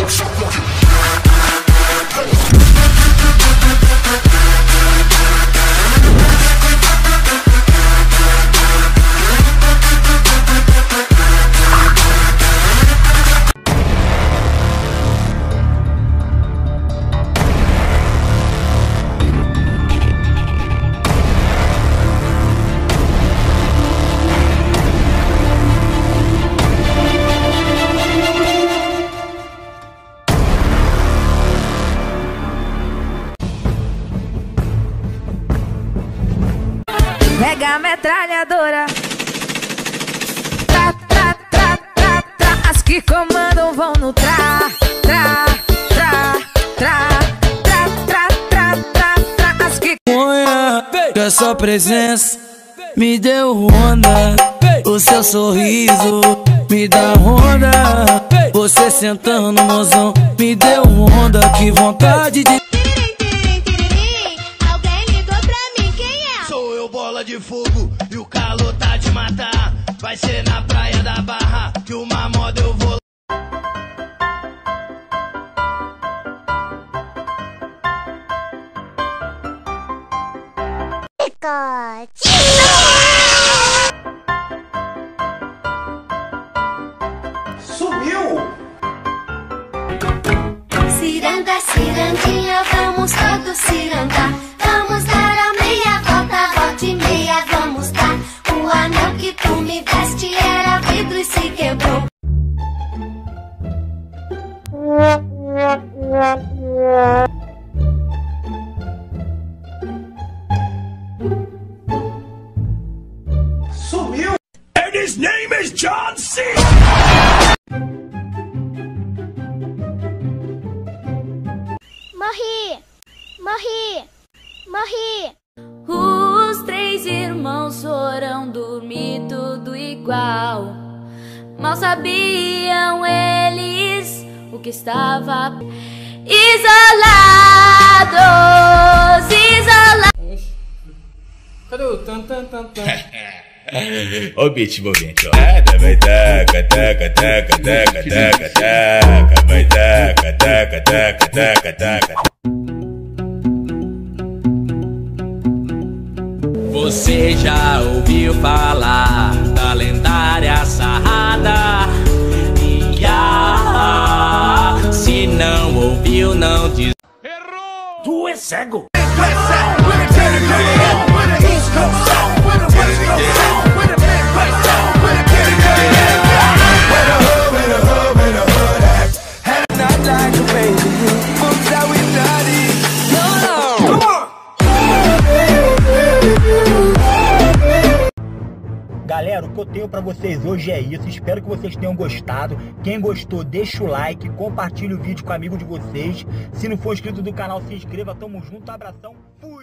Pega a metralhadora. Tra, tra, tra, tra, tra. As que comandam vão no tra, tra, tra, tra, tra, tra, tra, tra, tra. As que que a sua presença me deu onda. O seu sorriso me dá onda. Você sentando, mozão, me deu onda. Que vontade de... Bola de fogo e o calor tá de matar. Vai ser na praia da Barra que uma moda eu vou. Sumiu! Ciranda, cirandinha, vamos todos cirandar. Vamos dar a meia volta, volta e meia, vamos dar. O anel que tu me deste era vidro e se quebrou. Sumiu! And his name is John C. Morri! Morri! Morri! Os três irmãos foram dormir tudo igual. Mal sabiam eles o que estava isolados, isolados. Cadê o tan tan tan tan? Ó o beat movimento, ó. Vai taca, taca, taca, taca, taca, taca. Vai taca, taca, taca, taca, taca. Você já ouviu falar da lendária sarrada? E se não ouviu, não diz. Errou! Tu é cego! Galera, o que eu tenho pra vocês hoje é isso. Espero que vocês tenham gostado. Quem gostou, deixa o like, compartilha o vídeo com o amigo de vocês. Se não for inscrito do canal, se inscreva. Tamo junto, abração, fui!